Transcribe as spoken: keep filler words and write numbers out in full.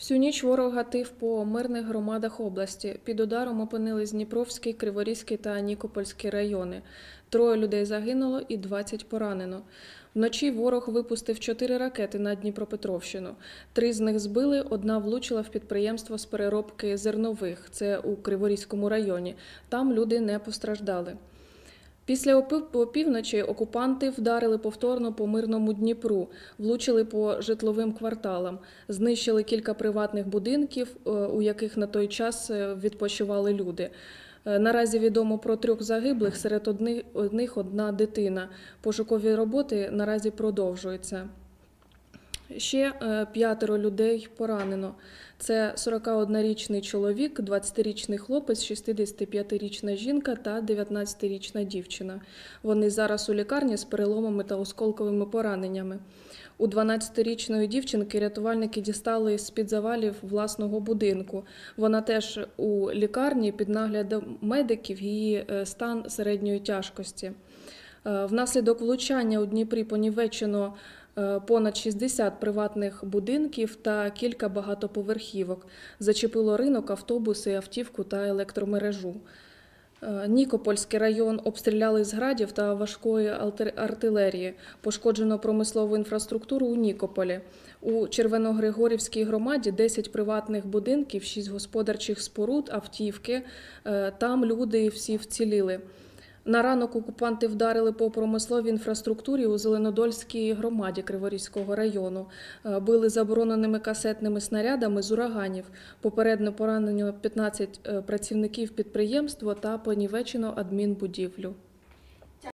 Всю ніч ворог гатив по мирних громадах області. Під ударом опинились Дніпровський, Криворізький та Нікопольський райони. Троє людей загинуло і двадцять поранено. Вночі ворог випустив чотири ракети на Дніпропетровщину. Три з них збили, одна влучила в підприємство з переробки зернових, це у Криворізькому районі. Там люди не постраждали. Після опівночі окупанти вдарили повторно по мирному Дніпру, влучили по житловим кварталам, знищили кілька приватних будинків, у яких на той час відпочивали люди. Наразі відомо про трьох загиблих, серед одних одна дитина. Пошукові роботи наразі продовжуються. Ще п'ятеро людей поранено. Це сорокаоднорічний чоловік, двадцятирічний хлопець, шістдесятип'ятирічна жінка та дев'ятнадцятирічна дівчина. Вони зараз у лікарні з переломами та осколковими пораненнями. У дванадцятирічної дівчинки рятувальники дістали з-під завалів власного будинку. Вона теж у лікарні під наглядом медиків, її стан середньої тяжкості. Внаслідок влучання у Дніпрі понівечено понад шістдесят приватних будинків та кілька багатоповерхівок. Зачепило ринок, автобуси, автівку та електромережу. Нікопольський район обстріляли з градів та важкої артилерії. Пошкоджено промислову інфраструктуру у Нікополі. У Червоногригорівській громаді десять приватних будинків, шість господарчих споруд, автівки. Там люди всі вціліли. На ранок окупанти вдарили по промисловій інфраструктурі у Зеленодольській громаді Криворізького району. Били забороненими касетними снарядами з ураганів. Попередньо поранено п'ятнадцять працівників підприємства та понівечено адмінбудівлю.